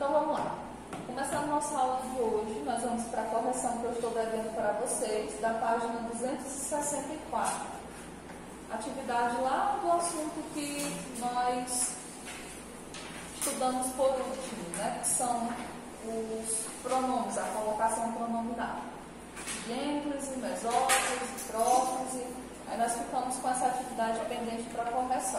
Então vamos lá. Começando nossa aula de hoje, nós vamos para a correção que eu estou devendo para vocês, da página 264. Atividade lá do assunto que nós estudamos por último, né? Que são os pronomes, a colocação pronominal. Gênese, mesóclise, próclise. Aí nós ficamos com essa atividade pendente para correção.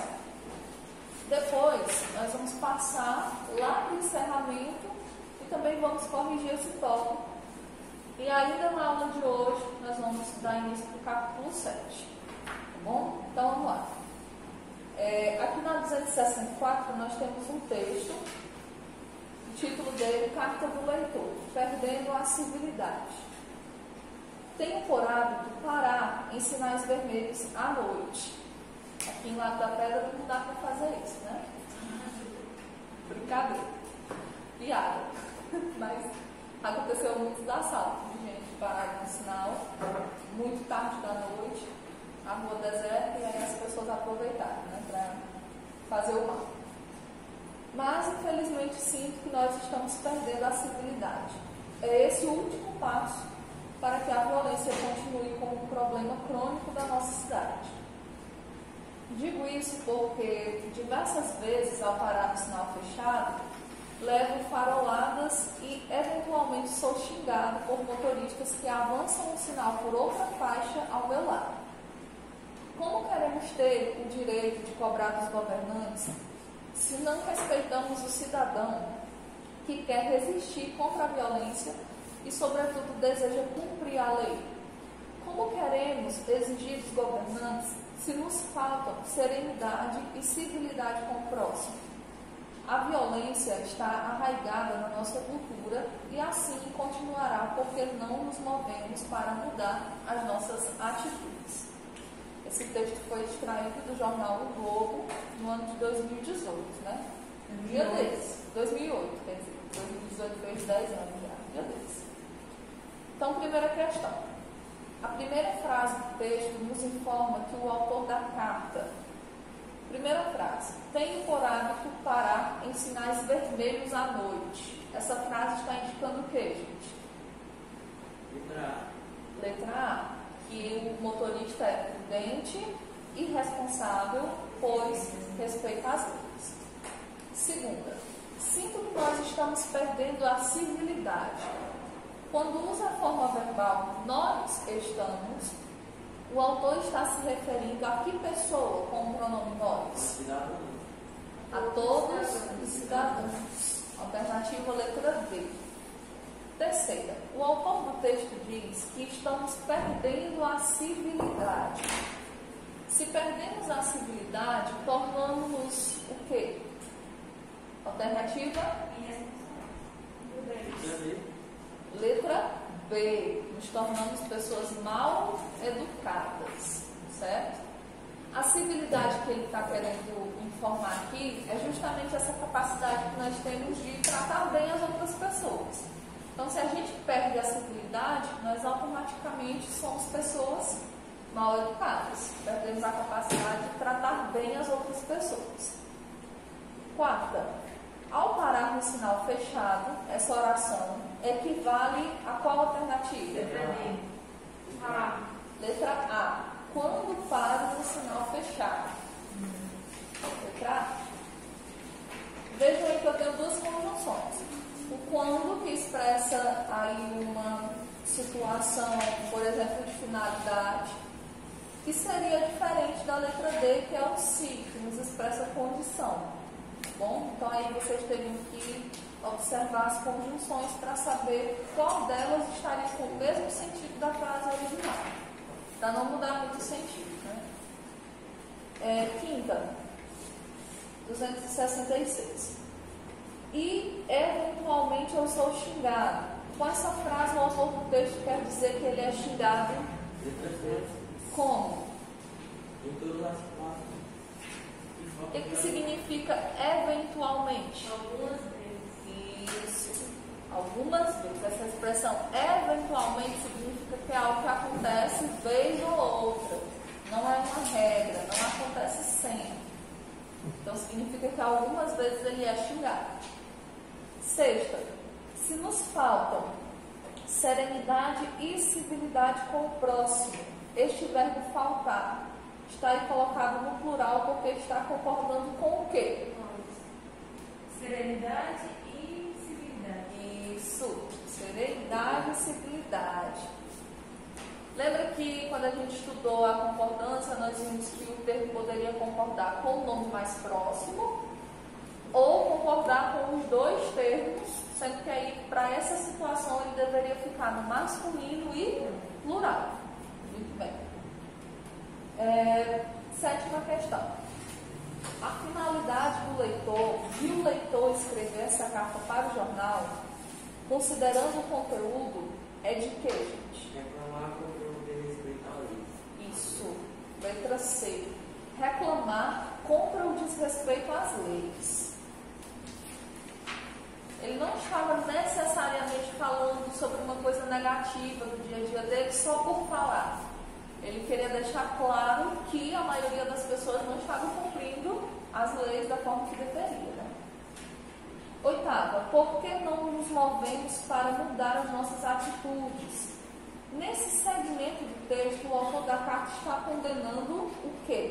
Depois, nós vamos passar lá no encerramento e também vamos corrigir esse tópico. E ainda na aula de hoje, nós vamos dar início para o capítulo 7. Tá bom? Então, vamos lá. Aqui na 264, nós temos um texto. O título dele, Carta do Leitor, Perdendo a Civilidade. Tenho por hábito parar em sinais vermelhos à noite. Aqui em Lago da Pedra não dá para fazer isso, né? Brincadeira. Piada. Mas aconteceu muito da sala. De gente parar no sinal, muito tarde da noite, a rua deserta, e aí as pessoas aproveitaram, né, para fazer o mal. Mas, infelizmente, sinto que nós estamos perdendo a civilidade. É esse o último passo para que a violência continue como um problema crônico da nossa cidade. Digo isso porque diversas vezes, ao parar no sinal fechado, levo faroladas e eventualmente sou xingado por motoristas que avançam o sinal por outra faixa ao meu lado. Como queremos ter o direito de cobrar dos governantes se não respeitamos o cidadão que quer resistir contra a violência e, sobretudo, deseja cumprir a lei? Como queremos exigir dos governantes se nos faltam serenidade e civilidade com o próximo? A violência está arraigada na nossa cultura e assim continuará porque não nos movemos para mudar as nossas atitudes. Esse texto foi extraído do jornal O Globo no ano de 2018, né? Um dia desses. 2008, quer dizer. 2018 fez 10 anos já. Um dia desses. Então, primeira questão. A primeira frase do texto nos informa que o autor da carta, primeira frase, tenho por hábito parar em sinais vermelhos à noite. Essa frase está indicando o quê, gente? Letra A. Letra A. Que o motorista é prudente e responsável, pois respeita as leis. Segunda, sinto que nós estamos perdendo a civilidade. Quando usa a forma verbal nós estamos, o autor está se referindo a que pessoa com o pronome nós? A todos os cidadãos. Alternativa letra B. Terceira, o autor do texto diz que estamos perdendo a civilidade. Se perdemos a civilidade, tornamos-nos o quê? Alternativa? Letra B. Nos tornamos pessoas mal educadas, certo? A civilidade que ele está querendo informar aqui é justamente essa capacidade que nós temos de tratar bem as outras pessoas. Então, se a gente perde a civilidade, nós automaticamente somos pessoas mal educadas. Perdemos a capacidade de tratar bem as outras pessoas. Quarta, ao parar no sinal fechado, essa oração equivale a qual alternativa? Letra A. Letra A. Quando para no sinal fechado? Letra A. Vejam aí que eu tenho duas conjunções. O quando, que expressa aí uma situação, por exemplo, de finalidade, que seria diferente da letra D, que é o se, que nos expressa condição. Bom, então aí vocês teriam que observar as conjunções para saber qual delas estaria com o mesmo sentido da frase original, para não mudar muito o sentido, né? Quinta, 266. E eventualmente eu sou xingado. Com essa frase o autor do texto quer dizer que ele é xingado como? Em todas as partes. O que significa eventualmente? Algumas vezes. Isso. Algumas vezes. Essa expressão eventualmente significa que é algo que acontece vez ou outra. Não é uma regra, não acontece sempre. Então significa que algumas vezes ele é xingado. Sexta, se nos faltam serenidade e civilidade com o próximo, este verbo faltar está aí colocado no plural porque está concordando com o quê? Serenidade e civilidade. Isso, serenidade e civilidade. Lembra que quando a gente estudou a concordância, nós vimos que o termo poderia concordar com o nome mais próximo ou concordar com os dois termos, sendo que aí, para essa situação, ele deveria ficar no masculino e plural. Muito bem. Sétima questão. A finalidade do leitor, de o leitor escrever essa carta para o jornal, considerando o conteúdo, é de quê, gente? Reclamar contra o desrespeito à lei. Isso. Letra C. Reclamar contra o desrespeito às leis. Ele não estava necessariamente falando sobre uma coisa negativa do dia a dia dele só por falar. Ele queria deixar claro que a maioria das pessoas não estavam cumprindo as leis da forma que deveria. Né? Oitava, por que não nos movemos para mudar as nossas atitudes? Nesse segmento do texto, o autor da carta está condenando o quê?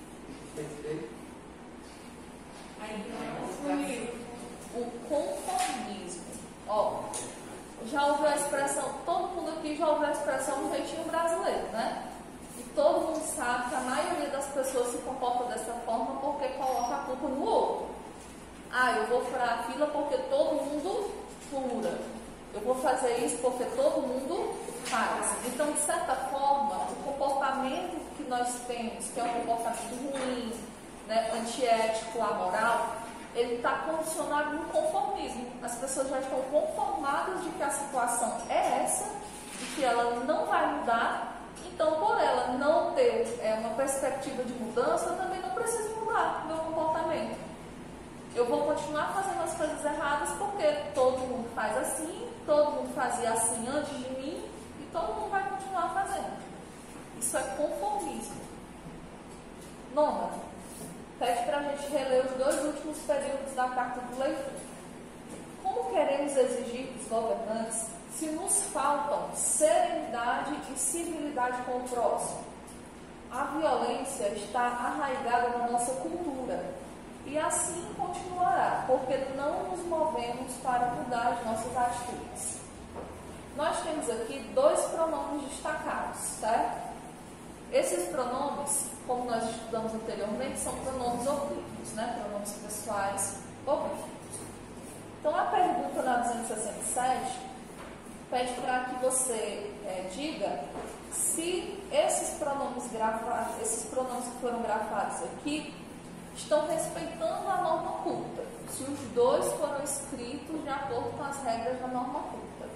O conformismo. Ó, já ouviu a expressão, todo mundo aqui já ouviu a expressão do jeitinho brasileiro, né? E todo mundo sabe que a maioria das pessoas se comporta dessa forma porque coloca a culpa no outro. Ah, eu vou furar a fila porque todo mundo fura. Eu vou fazer isso porque todo mundo faz. Então, de certa forma, o comportamento que nós temos, que é um comportamento ruim, né, antiético, amoral, ele está condicionado no conformismo. As pessoas já estão conformadas de que a situação é essa, de que ela não vai mudar. Então, por ela não ter uma perspectiva de mudança, eu também não preciso mudar meu comportamento. Eu vou continuar fazendo as coisas erradas porque todo mundo faz assim, todo mundo fazia assim antes de mim e todo mundo vai continuar fazendo. Isso é conformismo. Nona, pede para a gente reler os dois últimos períodos da carta do leitor. Como queremos exigir dos governantes se nos faltam serenidade e civilidade com o próximo? A violência está arraigada na nossa cultura. E assim continuará, porque não nos movemos para mudar as nossas atitudes. Nós temos aqui dois pronomes destacados, certo? Esses pronomes, como nós estudamos anteriormente, são pronomes oblíquos, né? Pronomes pessoais oblíquos. Então, a pergunta na 267 pede para que você diga se esses pronomes que foram grafados aqui estão respeitando a norma culta, se os dois foram escritos de acordo com as regras da norma culta.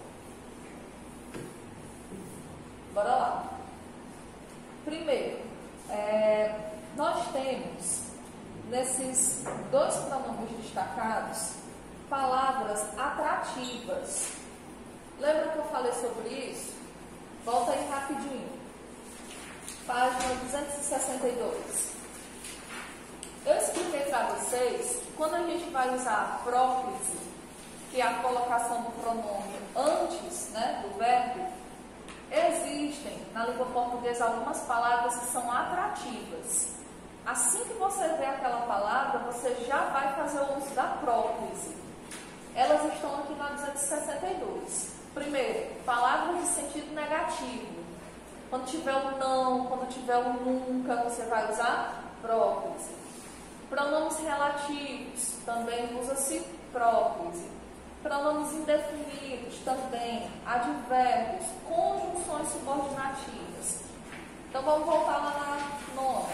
Bora lá. Primeiro, nós temos nesses dois pronomes destacados palavras atrativas. Lembra que eu falei sobre isso? Volta aí rapidinho. Página 262. Eu expliquei para vocês, quando a gente vai usar a próclise, que é a colocação do pronome antes, né, do verbo, existem na língua portuguesa algumas palavras que são atrativas. Assim que você vê aquela palavra, você já vai fazer o uso da próclise. Elas estão aqui na 262. Primeiro, palavras de sentido negativo. Quando tiver o não, quando tiver o nunca, você vai usar próclise. Pronomes relativos, também usa-se próclise. Pronomes indefinidos, também. Advérbios, conjunções subordinativas. Então, vamos voltar lá na nona.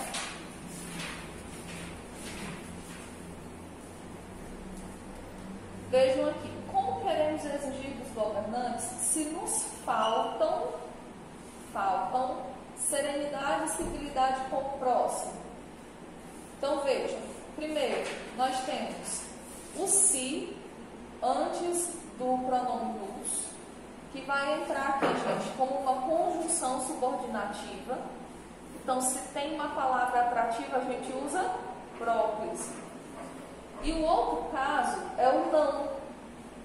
Vejam aqui, como queremos exigir dos governantes se nos faltam serenidade e civilidade com o próximo? Então vejam, primeiro nós temos o se antes do pronome nos, que vai entrar aqui, gente, como uma conjunção subordinativa. Então, se tem uma palavra atrativa, a gente usa próclise. E o outro caso é o não.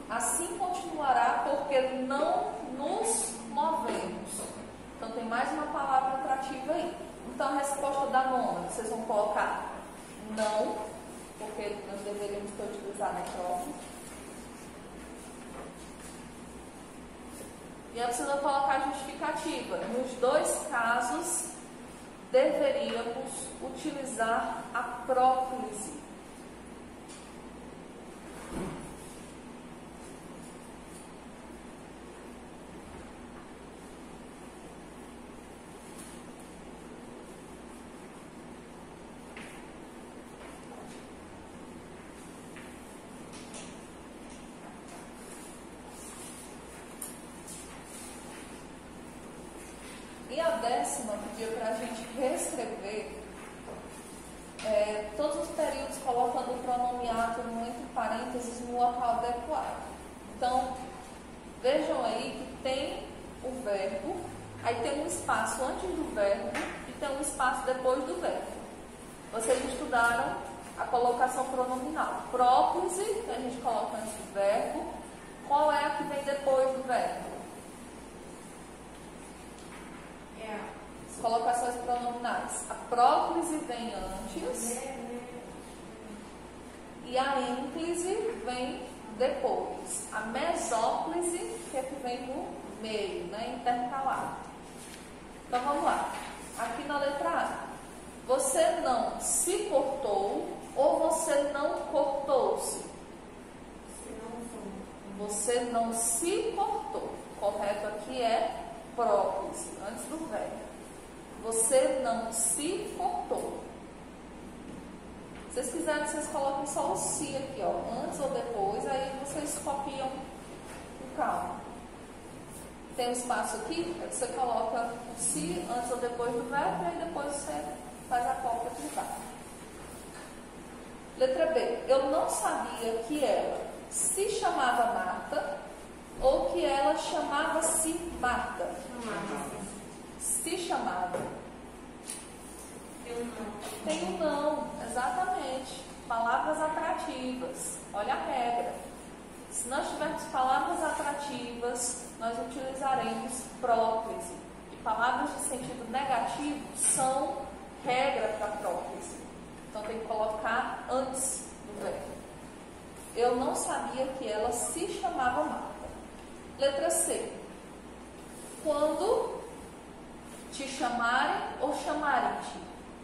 assim continuará, porque não nos movemos. Então tem mais uma palavra atrativa aí. Então a resposta da nona, vocês vão colocar não, porque nós deveríamos ter utilizado a própria. E aí vocês vão colocar a justificativa. Nos dois casos, deveríamos utilizar a próclise. E a 10ª pediu para a gente reescrever todos os períodos colocando o pronome átomo entre parênteses no local adequado. Então, vejam aí que tem o verbo, aí tem um espaço antes do verbo e tem um espaço depois do verbo. Vocês estudaram a colocação pronominal. Próclise, que a gente coloca antes do verbo. Qual é a que vem depois do verbo? As colocações pronominais. A próclise vem antes e a ênclise vem depois. A mesóclise, que é que vem no meio, né? Intercalado. Então vamos lá. Aqui na letra A. Você não se cortou ou você não cortou-se? Você não se cortou. Correto aqui é próclise, antes do verbo. Você não se cortou. Se vocês quiserem, vocês colocam só o se aqui, ó, antes ou depois, aí vocês copiam com calma. Tem um espaço aqui, aí você coloca o se antes ou depois do verbo, e aí depois você faz a cópia privada. Letra B. Eu não sabia que ela se chamava Marta ou que ela chamava-se Marta. Se chamava. Tem um não, exatamente. Palavras atrativas. Olha a regra. Se nós tivermos palavras atrativas, nós utilizaremos próclise. E palavras de sentido negativo são regra para próclise. Então tem que colocar antes do verbo. Eu não sabia que ela se chamava Marta. Letra C. Quando te chamarem ou chamarem-te?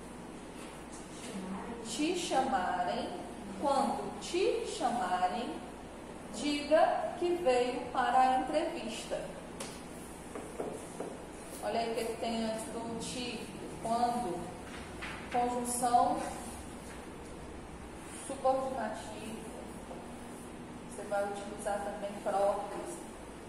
Te chamarem. Quando te chamarem, diga que veio para a entrevista. Olha aí o que tem antes do te. Quando. Conjunção subordinativa. Você vai utilizar também próclise.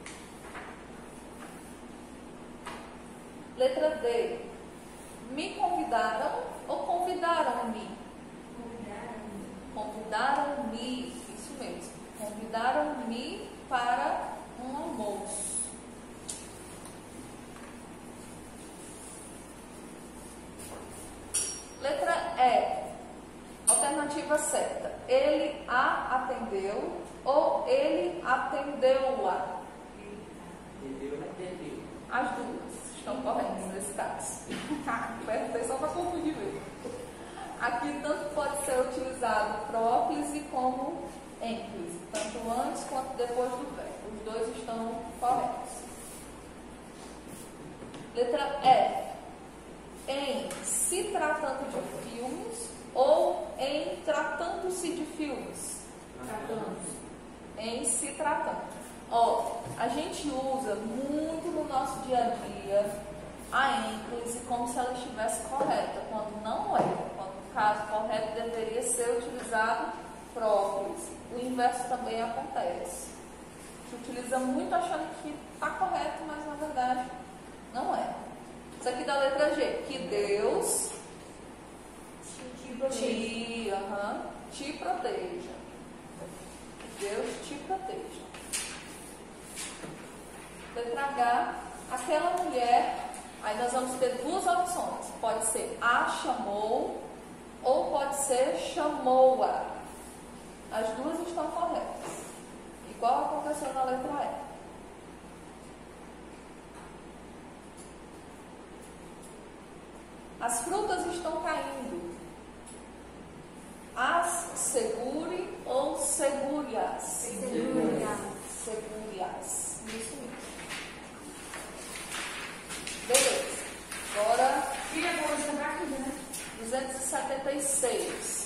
Letra D. Me convidaram ou convidaram-me? Convidaram-me. Isso mesmo. Convidaram-me para um almoço. Letra E. Alternativa certa. Ele a atendeu ou ele atendeu-a? Atendeu. As duas estão corretas nesse caso. Perguntei só para confundir mesmo. Aqui tanto pode ser utilizado próclise como ênclise, tanto antes quanto depois do verbo. Os dois estão corretos. Letra E. Em se tratando de filmes ou em tratando-se de filmes? Em se tratando. Ó, a gente usa muito no nosso dia a dia a ênclise como se ela estivesse correta, quando não é. Quando o caso correto deveria ser utilizado próclise. O inverso também acontece. A gente utiliza muito achando que está correto, mas na verdade não é. Isso aqui da letra G. Que Deus te proteja. Deus te proteja. Letra H. Aquela mulher. Aí nós vamos ter duas opções. Pode ser a chamou ou pode ser chamou-a. As duas estão corretas. E igual aconteceu na letra E. As frutas estão caindo. As segure ou segure-as? Segure-as. Isso mesmo. Beleza. Agora, 276.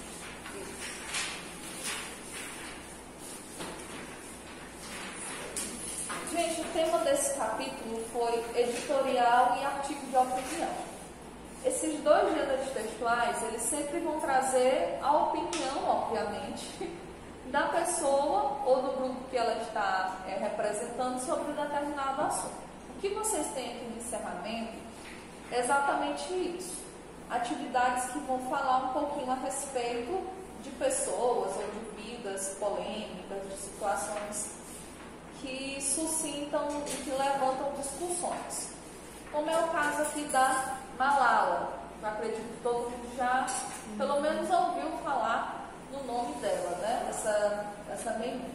Gente, o tema desse capítulo foi editorial e artigo de opinião. Esses dois gêneros textuais, eles sempre vão trazer a opinião, obviamente, da pessoa ou do grupo que ela está representando sobre determinado assunto. O que vocês têm aqui no encerramento é exatamente isso. Atividades que vão falar um pouquinho a respeito de pessoas ou de vidas polêmicas, de situações que suscitam e que levantam discussões. Como é o caso aqui da Malala. Eu acredito que todo mundo já, pelo menos, ouviu falar no nome dela, né? Essa menina.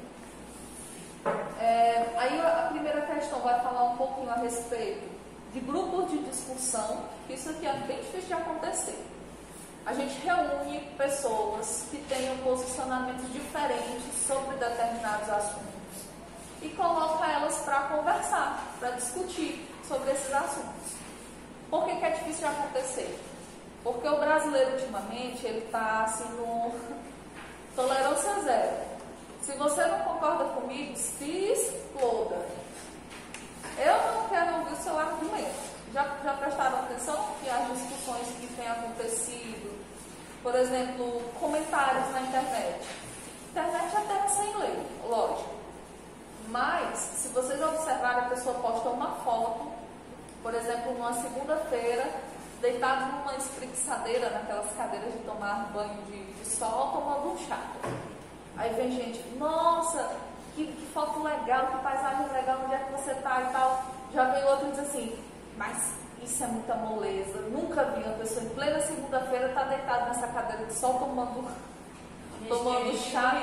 Aí a primeira questão vai falar um pouquinho a respeito de grupos de discussão, que isso aqui é bem difícil de acontecer. A gente reúne pessoas que tenham posicionamentos diferentes sobre determinados assuntos e coloca elas para conversar, para discutir sobre esses assuntos. Por que é difícil de acontecer? Porque o brasileiro, ultimamente, ele está assim no tolerância zero. Se você não concorda comigo, se exploda. Eu não quero ouvir o seu argumento. Já prestaram atenção que as discussões que têm acontecido, por exemplo, comentários na internet. Internet é terra sem lei, lógico. Mas, se vocês observarem, a pessoa posta uma foto, por exemplo, numa segunda-feira, deitado numa espreguiçadeira, naquelas cadeiras de tomar banho de sol, tomando um chá. Aí vem gente, nossa, que foto legal, que paisagem legal, onde é que você está e tal. Já vem outro e diz assim, mas isso é muita moleza. Nunca vi uma pessoa em plena segunda-feira estar deitada nessa cadeira de sol tomando chá.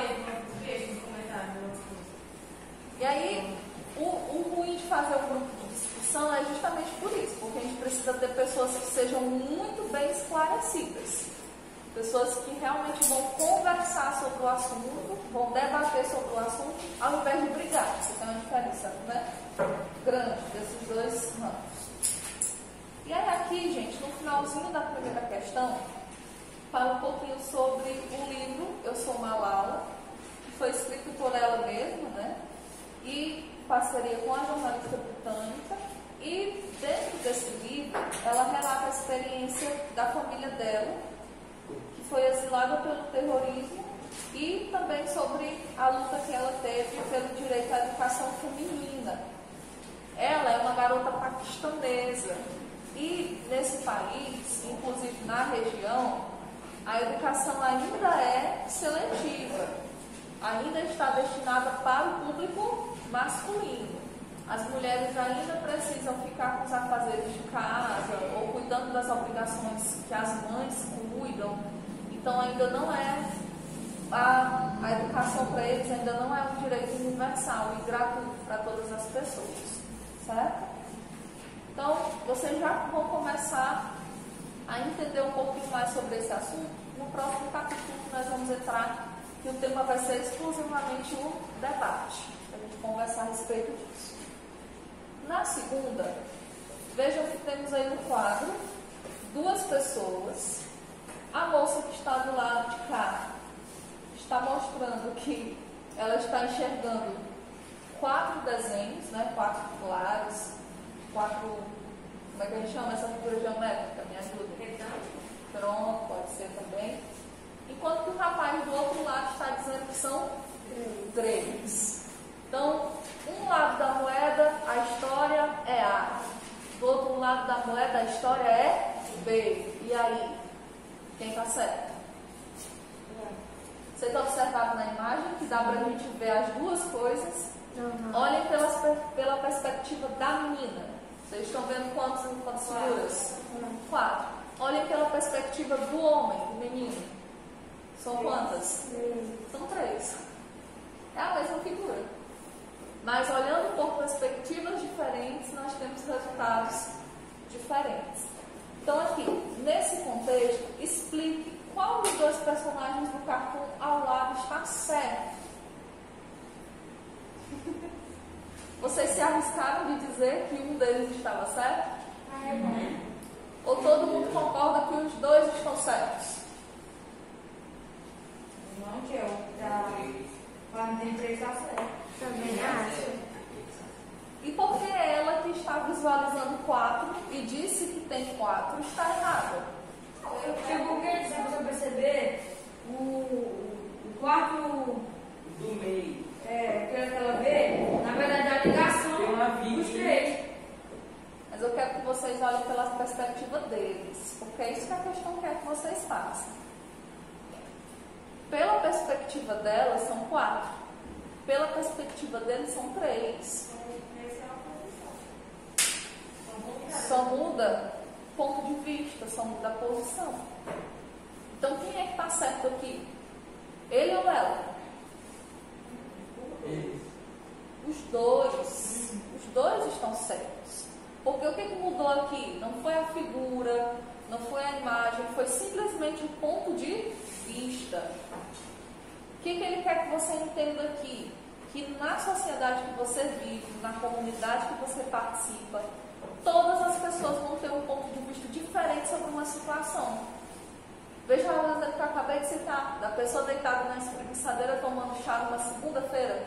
E aí, o ruim de fazer um grupo de discussão é justamente por isso, porque a gente precisa ter pessoas que sejam muito bem esclarecidas. Pessoas que realmente vão conversar sobre o assunto, vão debater sobre o assunto, ao invés de brigar. Você tem uma diferença, né? Grande desses dois ramos. E aí aqui, gente, no finalzinho da primeira questão, fala um pouquinho sobre o livro Eu Sou Malala, que foi escrito por ela mesma, né? E parceria com a jornalista britânica. E dentro desse livro, ela relata a experiência da família dela, que foi exilada pelo terrorismo, e também sobre a luta que ela teve pelo direito à educação feminina. Ela é uma garota paquistanesa e nesse país, inclusive na região, a educação ainda é seletiva, ainda está destinada para o público masculino. As mulheres ainda precisam ficar com os afazeres de casa ou cuidando das obrigações que as mães cuidam. Então ainda não é a educação para eles ainda não é um direito universal e gratuito para todas as pessoas, certo? Então vocês já vão começar a entender um pouquinho mais sobre esse assunto no próximo capítulo que nós vamos entrar, que o tema vai ser exclusivamente o debate, para a gente conversar a respeito disso. Na segunda, vejam que temos aí no quadro duas pessoas. A moça que está do lado de cá está mostrando que ela está enxergando 4 desenhos, né? 4 claros, 4, como é que a gente chama essa figura geométrica? Me ajuda. Pronto, pode ser também. Enquanto que o rapaz do outro lado está dizendo que são 3. Então, um lado da moeda, a história é A. Do outro lado da moeda, a história é B. E aí? Quem está certo? Vocês observaram na imagem que dá para a gente ver as duas coisas? Olhem pela perspectiva da menina. Vocês estão vendo quantas figuras? 4. Olhem pela perspectiva do homem, do menino. São quantas? 3. São 3. É a mesma figura. Mas olhando por perspectivas diferentes, nós temos resultados diferentes. Então aqui, nesse contexto, explique qual dos dois personagens do cartoon ao lado está certo. Vocês se arriscaram de dizer que um deles estava certo? Ou todo mundo concorda que os dois estão certos? Não, que eu tá tem 3 tá certo. Também acho. E por que ela que está visualizando 4 e disse que tem 4 está errada? Porque, se você perceber, o quarto Do meio. que ela vê, na verdade, é a ligação Tem uma vida. dos 3. Mas eu quero que vocês olhem pela perspectiva deles, porque é isso que a questão quer que vocês façam. Pela perspectiva dela, são 4. Pela perspectiva deles, são 3. Só muda ponto de vista, só muda a posição. Então, quem é que está certo aqui? Ele ou ela? Eles. Os dois. Os dois estão certos. Porque o que mudou aqui? Não foi a figura, não foi a imagem, foi simplesmente o ponto de vista. O que ele quer que você entenda aqui? Que na sociedade que você vive, na comunidade que você participa, todas as pessoas vão ter um ponto de vista diferente sobre uma situação. Veja o exemplo que eu acabei de citar, da pessoa deitada na espreguiçadeira tomando chá numa segunda-feira.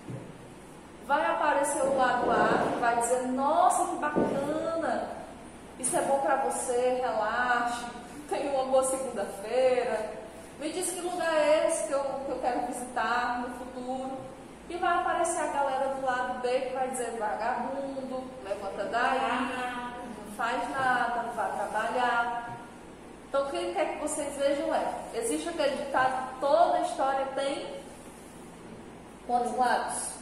Vai aparecer o lado A que vai dizer, nossa, que bacana, isso é bom para você, relaxe, tenha uma boa segunda-feira, me diz que lugar é esse que eu quero visitar no futuro. E vai aparecer a galera do lado B que vai dizer, vagabundo, levanta daí, não faz nada, não vai trabalhar. Então o que ele quer que vocês vejam é, existe aquele ditado que toda história tem quantos lados?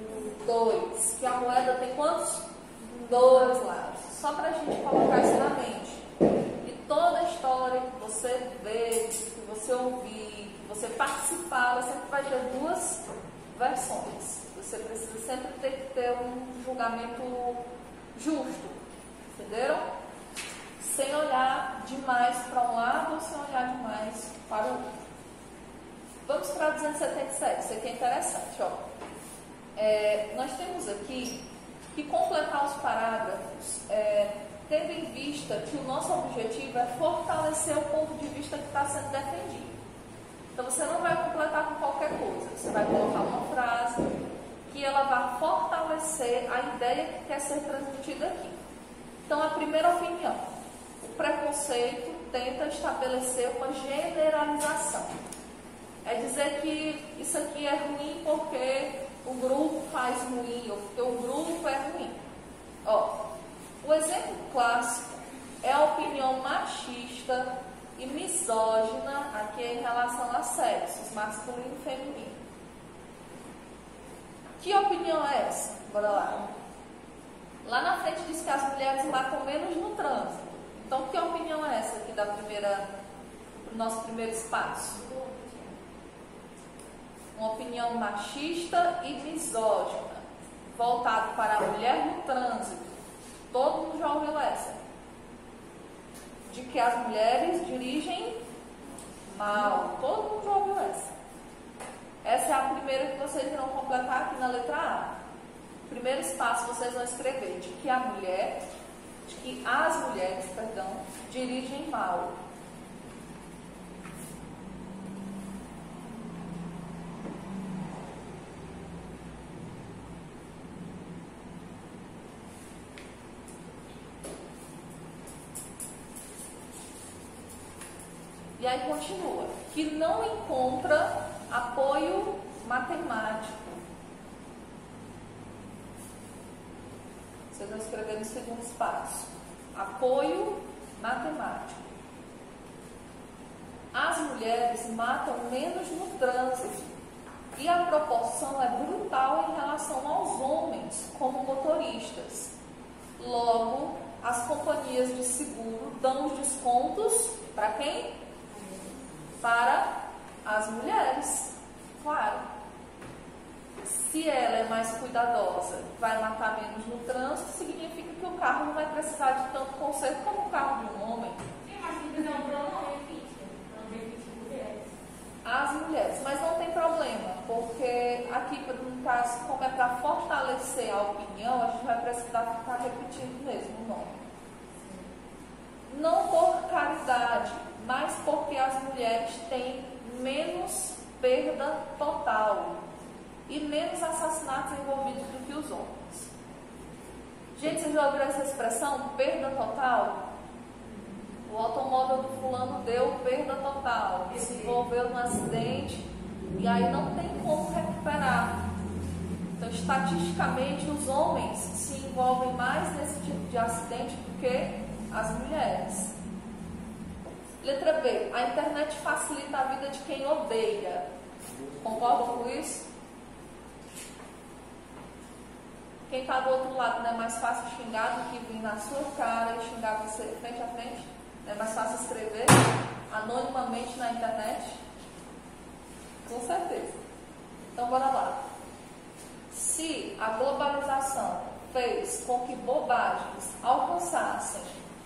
2. Que a moeda tem quantos? 2 lados. Só para a gente colocar isso na mente. E toda história que você vê, que você ouvir, que você participar, ela sempre vai ter 2 versões. Você precisa sempre ter um julgamento justo. Entenderam? Sem olhar demais para um lado ou sem olhar demais para o outro. Vamos para 277. Isso aqui é interessante, ó. Nós temos aqui que completar os parágrafos tendo em vista que o nosso objetivo é fortalecer o ponto de vista que está sendo defendido. Então você não vai completar com qualquer coisa, você vai colocar uma frase que ela vai fortalecer a ideia que quer ser transmitida aqui. Então a primeira opinião, o preconceito tenta estabelecer uma generalização. É dizer que isso aqui é ruim porque o grupo faz ruim, ou porque o grupo é ruim. Ó, o exemplo clássico é a opinião machista e misógina aqui em relação a sexos, masculino e feminino. Que opinião é essa? Bora lá. Lá na frente diz que as mulheres matam menos no trânsito. Então, que opinião é essa aqui do nosso primeiro espaço? Uma opinião machista e misógina, voltado para a mulher no trânsito. Todo mundo já ouviu essa? De que as mulheres dirigem mal. Todo mundo já ouviu essa. Essa é a primeira que vocês irão completar aqui na letra A. Primeiro espaço vocês vão escrever de que as mulheres, dirigem mal. E aí continua, que não encontra apoio matemático. Vocês vão escrever no segundo espaço. Apoio matemático. As mulheres matam menos no trânsito. E a proporção é brutal em relação aos homens, como motoristas. Logo, as companhias de seguro dão os descontos para quem? Para as mulheres. Claro. Se ela é é mais cuidadosa, vai matar menos no trânsito, significa que o carro não vai precisar de tanto conserto como o carro de um homem. Sim, mas se fizer um pronome físico, não definitivamente mulheres. As mulheres, mas não tem problema, porque aqui, no caso, como é para fortalecer a opinião, a gente vai precisar ficar repetindo mesmo o nome. Não por caridade, mas porque as mulheres têm menos perda total e menos assassinatos envolvidos do que os homens. Gente, vocês já ouviram essa expressão, perda total? O automóvel do fulano deu perda total, se envolveu num acidente e aí não tem como recuperar. Então, estatisticamente, os homens se envolvem mais nesse tipo de acidente do que as mulheres. Letra B. A internet facilita a vida de quem odeia. Concordam com isso? Quem está do outro lado, não é mais fácil xingar do que vir na sua cara e xingar você frente a frente? Não é mais fácil escrever anonimamente na internet? Com certeza. Então, bora lá. Se a globalização fez com que bobagens alcançassem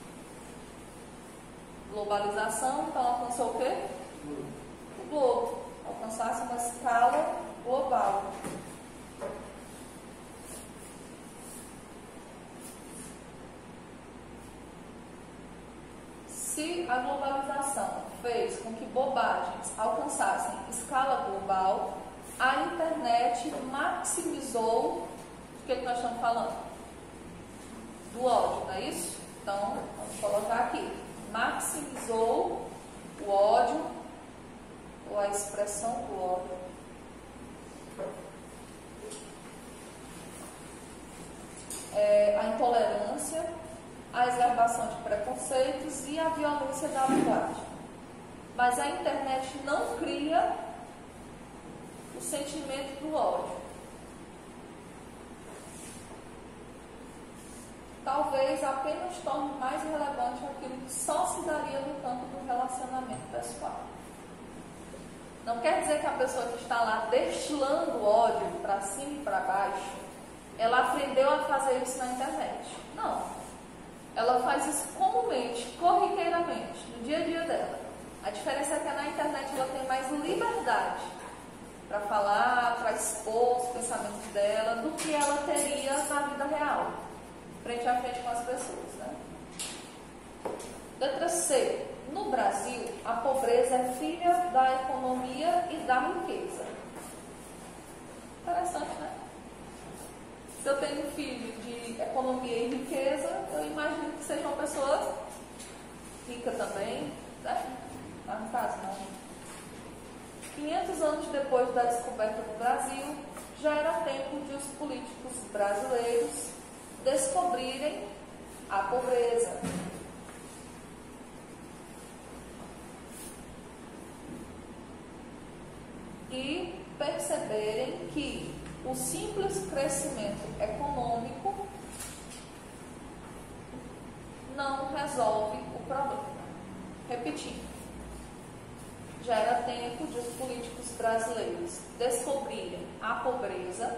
globalização, então alcançou o quê? O globo. Alcançasse uma escala global. Se a globalização fez com que bobagens alcançassem escala global, a internet maximizou o que nós estamos falando? Do ódio, não é isso? Então, vamos colocar aqui. Maximizou o ódio, ou a expressão do ódio. A intolerância, a exacerbação de preconceitos e a violência da linguagem. Mas a internet não cria o sentimento do ódio. Talvez apenas torne mais relevante aquilo que só se daria no campo do relacionamento pessoal. Não quer dizer que a pessoa que está lá destilando ódio para cima e para baixo, ela aprendeu a fazer isso na internet. Não. Ela faz isso comumente, corriqueiramente, no dia a dia dela. A diferença é que na internet ela tem mais liberdade para falar, para expor os pensamentos dela, do que ela teria na vida real, frente a frente com as pessoas, né? Letra C. No Brasil, a pobreza é filha da economia e da riqueza. Interessante, né? Se eu tenho um filho de economia e riqueza, eu imagino que seja uma pessoa rica também, né? Mas no caso, não. 500 anos depois da descoberta do Brasil, já era tempo de os políticos brasileiros descobrirem a pobreza. E perceberem que o simples crescimento econômico não resolve o problema. Repetindo, já era tempo de os políticos brasileiros descobrirem a pobreza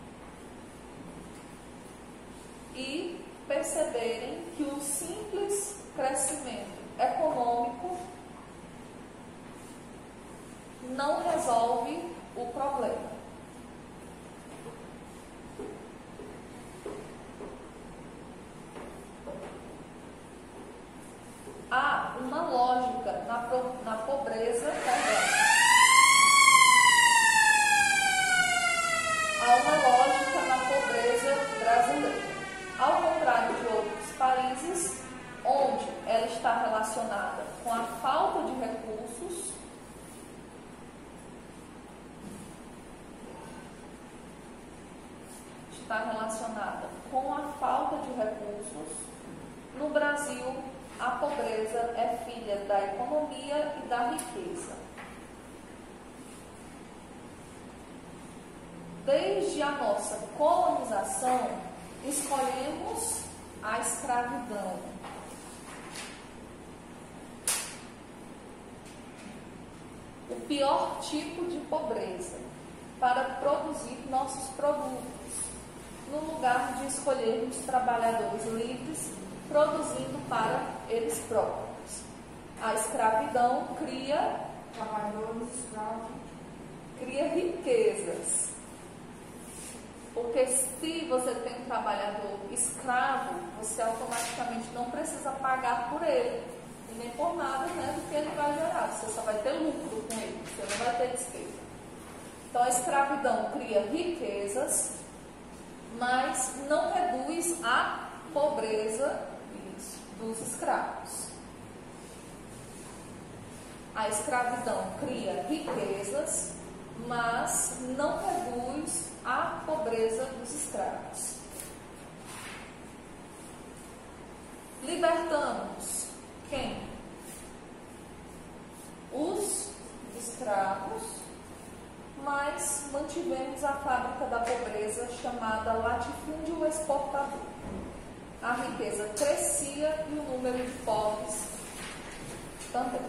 e perceberem que o simples crescimento econômico não resolve o problema. Há uma lógica na pobreza também. Há uma lógica na pobreza brasileira. Ao contrário de outros países, onde ela está relacionada com a falta de recursos, está relacionada com a falta de recursos, no Brasil, a pobreza é filha da economia e da riqueza. Desde a nossa colonização, escolhemos a escravidão. O pior tipo de pobreza. para produzir nossos produtos, no lugar de escolhermos trabalhadores livres, produzindo para eles próprios. A escravidão cria Trabalhadores, escravos. cria riquezas. Porque se você tem um trabalhador escravo, você automaticamente não precisa pagar por ele. E nem por nada, né, do que ele vai gerar. Você só vai ter lucro com ele, você não vai ter despesa. Então a escravidão cria riquezas, mas não reduz a pobreza dos escravos. A escravidão cria riquezas, mas não reduz a pobreza dos escravos. Libertamos quem? Os escravos, mas mantivemos a fábrica da pobreza chamada latifúndio exportador. A riqueza crescia e o número de pobres também.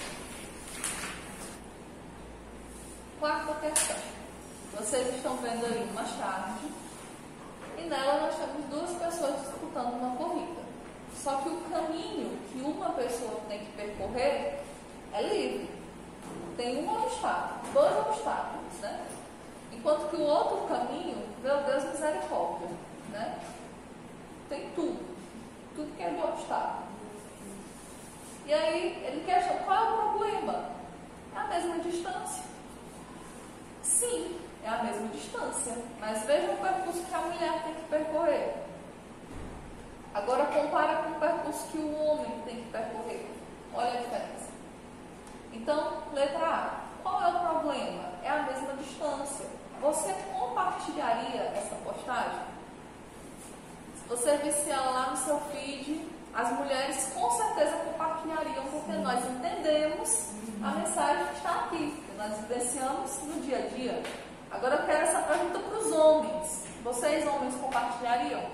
Quarta questão. Vocês estão vendo aí uma charge e nela nós temos duas pessoas disputando uma corrida. Só que o caminho que uma pessoa tem que percorrer é livre. Tem um obstáculo, dois obstáculos, né? Enquanto que o outro caminho, meu Deus, misericórdia, né? Tem tudo que é de obstáculo. E aí ele questiona, qual é o problema? É a mesma distância. Sim, é a mesma distância, mas veja o percurso que a mulher tem que percorrer. Agora compara com o percurso que o homem tem que percorrer. Olha a diferença. Então, letra A. Qual é o problema? É a mesma distância. Você compartilharia essa postagem? Se você visse ela lá no seu feed, as mulheres com certeza compartilhariam, porque nós entendemos a mensagem que está aqui, que nós vivenciamos no dia a dia. Agora eu quero essa pergunta para os homens. Vocês, homens, compartilhariam?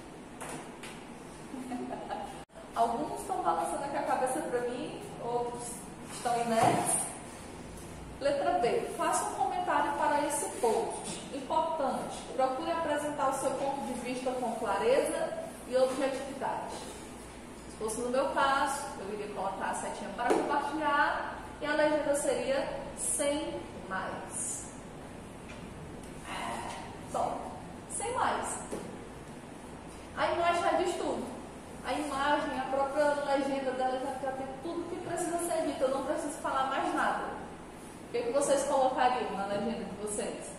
Alguns estão balançando aqui a cabeça para mim, outros estão inertes. Letra B. Faça um comentário para esse post. Importante. Procure apresentar o seu ponto de vista com clareza e objetividade. Se fosse no meu caso, eu iria colocar a setinha para compartilhar e a legenda seria sem mais. Só. Sem mais. A imagem já diz tudo. A imagem, a própria legenda dela já tem tudo que precisa ser dito. Eu não preciso falar mais nada. O que vocês colocariam na legenda de vocês?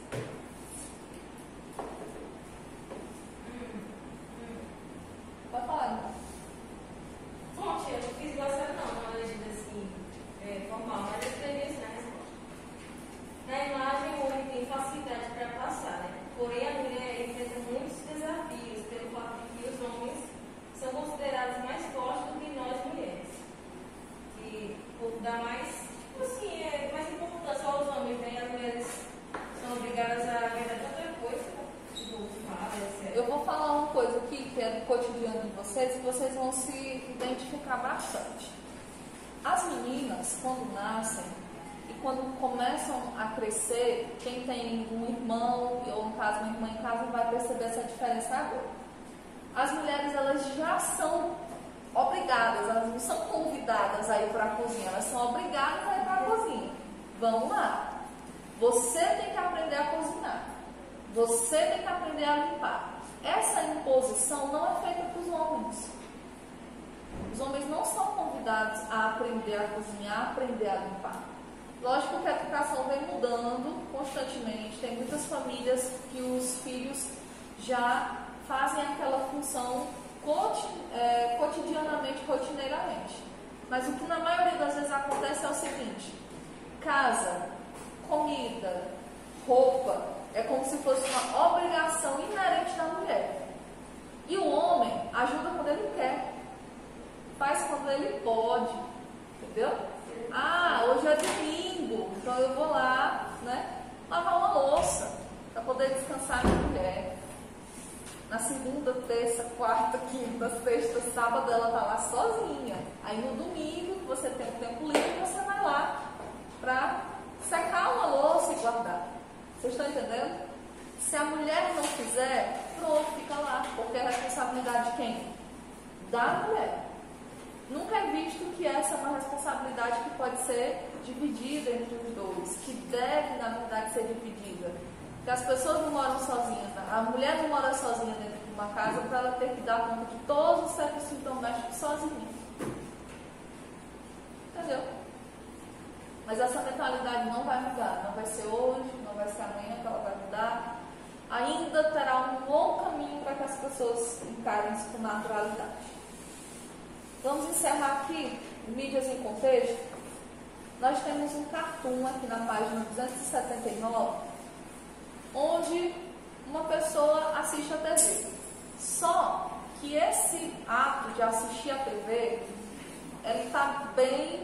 Pode falar, então. Bom, tia, eu não fiz igual não, uma legenda assim, formal, mas eu escrevi assim na resposta. Na imagem, o homem tem facilidade para passar, né? Porém, a mulher enfrenta muitos desafios, pelo fato de que os homens são considerados mais fortes do que nós mulheres. E dá mais, tipo assim, mais importância aos homens, né? E as mulheres são obrigadas a aguentar tanta coisa, tipo, fala, etc. Eu vou falar uma coisa aqui que é do cotidiano de vocês e vocês vão se identificar bastante. As meninas, quando nascem e quando começam a crescer, quem tem um irmão, ou no caso uma irmã em casa, vai perceber essa diferença agora. As mulheres, elas já são obrigadas, elas não são convidadas a ir para a cozinha, elas são obrigadas a ir para a cozinha. Vamos lá. Você tem que aprender a cozinhar. Você tem que aprender a limpar. Essa imposição não é feita para os homens. Os homens não são convidados a aprender a cozinhar, a aprender a limpar. Lógico que a educação vem mudando constantemente. Tem muitas famílias que os filhos já fazem aquela função cotidianamente, rotineiramente. Mas o que na maioria das vezes acontece é o seguinte: casa, comida, roupa, é como se fosse uma obrigação inerente da mulher. E o homem ajuda quando ele quer, faz quando ele pode, entendeu? Ah, hoje é domingo, então eu vou lá, né, lavar uma louça para poder descansar minha mulher. Na segunda, terça, quarta, quinta, sexta, sábado ela está lá sozinha. Aí no domingo, você tem um tempo livre, você vai lá para secar uma louça e guardar. Vocês estão entendendo? Se a mulher não fizer, pronto, fica lá. Porque é responsabilidade de quem? Da mulher. Nunca é visto que essa é uma responsabilidade que pode ser dividida entre os dois, que deve, na verdade, ser dividida. Porque as pessoas não moram sozinhas, né? A mulher não mora sozinha dentro de uma casa para ela ter que dar conta de todos os serviços domésticos sozinha. Entendeu? Mas essa mentalidade não vai mudar. Não vai ser hoje, não vai ser amanhã que ela vai mudar. Ainda terá um longo caminho para que as pessoas encarem isso com naturalidade. Vamos encerrar aqui, mídias em contexto. Nós temos um cartoon aqui na página 279, onde uma pessoa assiste a TV. Só que esse ato de assistir a TV, ele está bem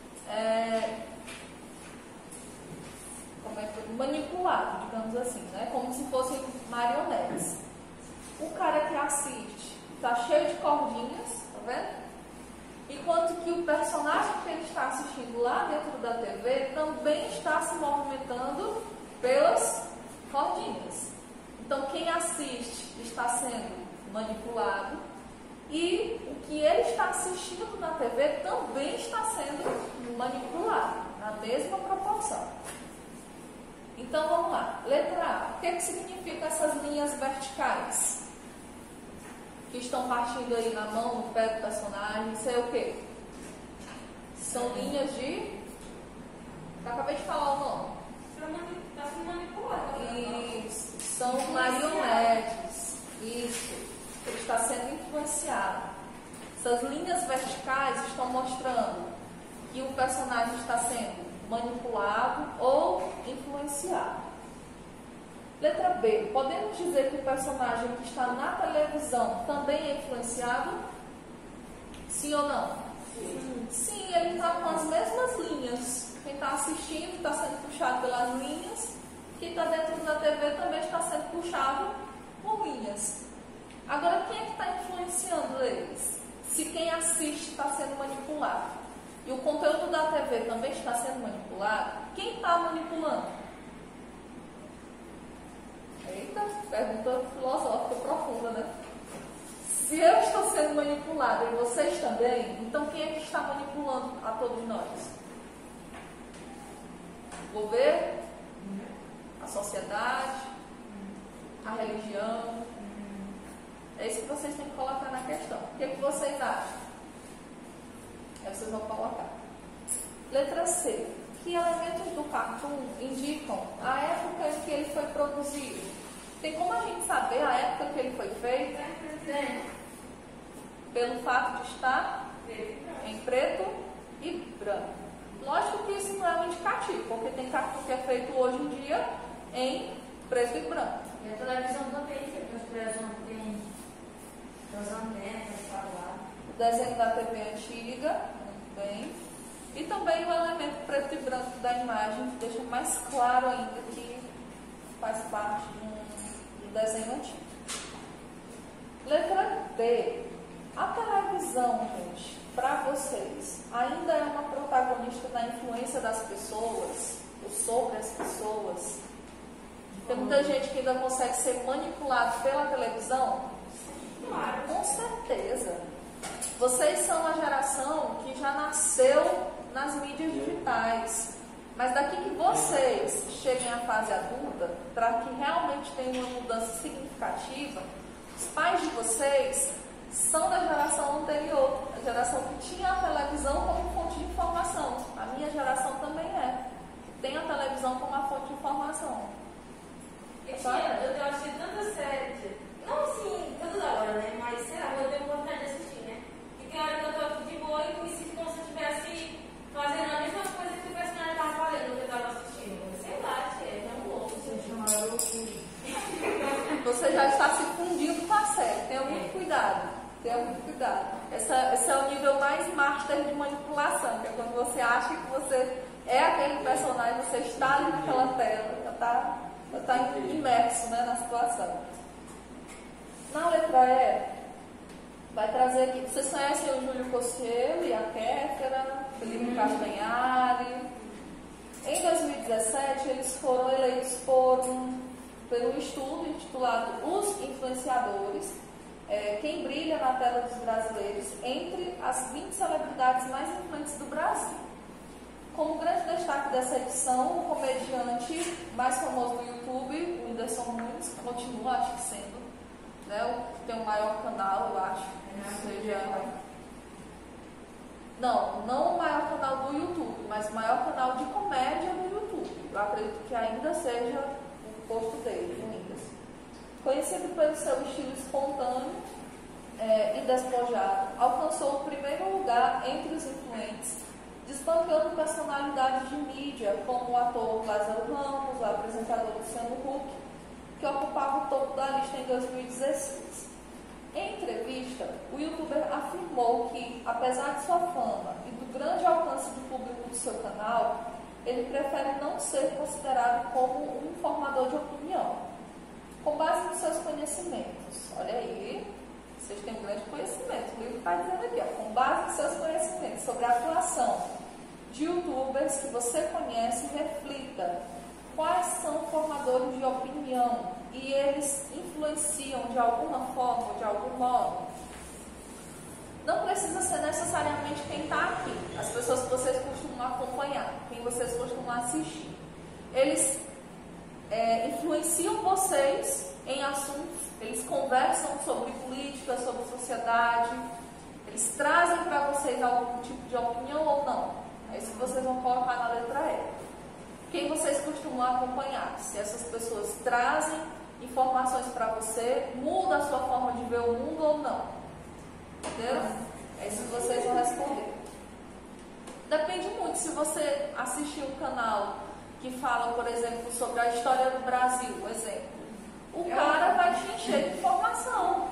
manipulado, digamos assim, né? Como se fossem marionetes. O cara que assiste está cheio de cordinhas, tá vendo? Enquanto que o personagem que ele está assistindo lá dentro da TV também está se movimentando pelas cordinhas. Então, quem assiste está sendo manipulado e o que ele está assistindo na TV também está sendo manipulado, na mesma proporção. Então, vamos lá. Letra A. O que significa essas linhas verticais? Que estão partindo aí na mão, no pé do personagem, isso é o quê? São linhas de... Eu acabei de falar o nome. Está se manipulando. Isso, são marionetes. Isso, ele está sendo influenciado. Essas linhas verticais estão mostrando que o personagem está sendo manipulado ou influenciado. Letra B. Podemos dizer que o personagem que está na televisão também é influenciado? Sim ou não? Sim. Sim, ele está com as mesmas linhas. Quem está assistindo está sendo puxado pelas linhas. Quem está dentro da TV também está sendo puxado por linhas. Agora, quem é que está influenciando eles? Se quem assiste está sendo manipulado e o conteúdo da TV também está sendo manipulado, quem está manipulando? Eita, pergunta filosófica profunda, né? Se eu estou sendo manipulada e vocês também, então quem é que está manipulando a todos nós? O governo? A sociedade? A religião? É isso que vocês têm que colocar na questão. O que vocês acham? Aí vocês vão colocar. Letra C. Que elementos do cartoon indicam a época em que ele foi produzido? Tem como a gente saber a época que ele foi feito? Pelo fato de estar em preto e branco. Lógico que isso não é um indicativo, porque tem cartoon que é feito hoje em dia em preto e branco. E a televisão também, porque as televisões têm as antenas para lá. O desenho da TV antiga, muito bem. E também o elemento preto e branco da imagem, que deixa mais claro ainda que faz parte do desenho antigo. Letra D. A televisão, gente, para vocês, ainda é uma protagonista da influência das pessoas, ou sobre as pessoas? Tem muita gente que ainda consegue ser manipulado pela televisão? Claro. Com certeza. Vocês são a geração que já nasceu nas mídias digitais. Mas daqui que vocês cheguem à fase adulta, para que realmente tenha uma mudança significativa, os pais de vocês são da geração anterior, a geração que tinha a televisão como fonte de informação. A minha geração também tem a televisão como a fonte de informação. Eu assisti tantas séries, não assim, todas horas, né? Mas sei lá, eu tenho vontade de assistir, né? E tem hora que eu tô aqui de boa e me sinto como se eu estivesse fazendo a mesma coisa que o personagem estava fazendo quando eu estava assistindo. Sei lá, é um louco. Você já está se fundindo com a série. Tenha muito cuidado. Tenha muito cuidado. Esse é o nível mais master de manipulação, que é quando você acha que você é aquele personagem, você está ali naquela tela, já está imerso, né, na situação. Na letra E, vai trazer aqui. Vocês conhecem o Júlio Cossielo e a Kéfera, Felipe Castanhari. Em 2017, eles foram eleitos pelo estudo intitulado Os Influenciadores, quem brilha na tela dos brasileiros, entre as 20 celebridades mais influentes do Brasil. Como grande destaque dessa edição, o comediante mais famoso do YouTube, o Whindersson Nunes, continua, acho que sendo, né, tem o maior canal, eu acho, não o maior canal do YouTube, mas o maior canal de comédia do YouTube. Eu acredito que ainda seja o posto dele, o Whindersson. Conhecido pelo seu estilo espontâneo e despojado, alcançou o primeiro lugar entre os influentes, desbancando personalidades de mídia como o ator Lázaro Ramos, o apresentador Luciano Huck, que ocupava o topo da lista em 2016. Em entrevista, o youtuber afirmou que, apesar de sua fama e do grande alcance do público do seu canal, ele prefere não ser considerado como um formador de opinião. Com base nos seus conhecimentos, olha aí, vocês têm um grande conhecimento, o livro está dizendo aqui, ó, com base nos seus conhecimentos sobre a atuação de youtubers que você conhece, reflita quais são formadores de opinião e eles influenciam de alguma forma, de algum modo. Não precisa ser necessariamente quem está aqui, as pessoas que vocês costumam acompanhar, quem vocês costumam assistir. Eles influenciam vocês em assuntos, eles conversam sobre política, sobre sociedade, eles trazem para vocês algum tipo de opinião ou não. É isso que vocês vão colocar na letra E. Quem vocês costumam acompanhar? Se essas pessoas trazem informações para você, muda a sua forma de ver o mundo ou não? Entendeu? É isso que vocês vão responder. Depende muito. Se você assistir um canal que fala, por exemplo, sobre a história do Brasil, por exemplo, o cara vai te encher de informação.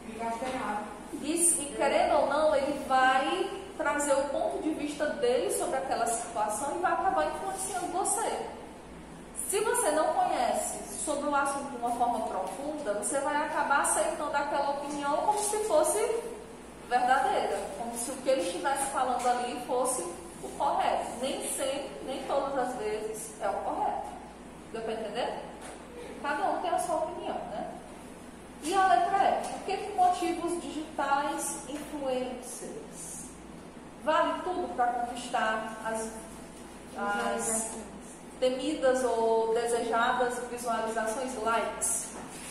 E querendo ou não, ele vai trazer o ponto de vista dele sobre aquela situação e vai acabar influenciando você. Se você não conhece sobre o assunto de uma forma profunda, você vai acabar aceitando aquela opinião como se fosse verdadeira, como se o que ele estivesse falando ali fosse o correto. Nem sempre, nem todas as vezes é o correto. Deu para entender? Cada um tem a sua opinião, né? E a letra E. Por que motivos digitais influencers? Vale tudo para conquistar as temidas ou desejadas visualizações, likes?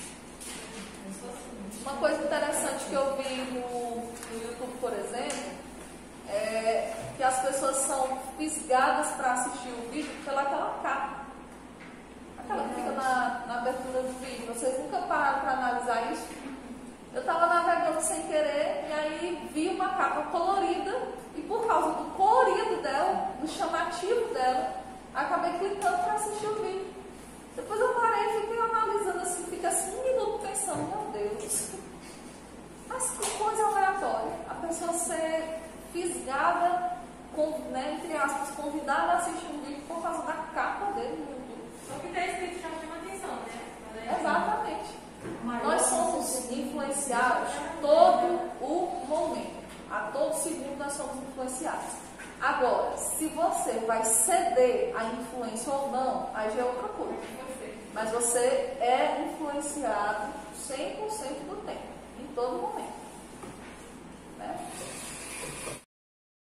Uma coisa interessante que eu vi no YouTube, por exemplo, é que as pessoas são fisgadas para assistir o vídeo pelaquela capa. Aquela que fica na abertura do vídeo. Vocês nunca pararam para analisar isso? Eu estava navegando sem querer e aí vi uma capa colorida e por causa do colorido dela, do chamativo dela, acabei clicando para assistir o vídeo. Depois eu parei e fiquei analisando assim, fica assim um minuto pensando, meu Deus, mas que coisa aleatória. A pessoa ser fisgada, entre aspas, convidada a assistir um vídeo por causa da capa dele no YouTube. O que está escrito já chama atenção, né? Exatamente. Nós somos influenciados todo o momento. A todo segundo nós somos influenciados. Agora, se você vai ceder à influência ou não, aí já é outra coisa. Mas você é influenciado 100% do tempo, em todo momento. Né?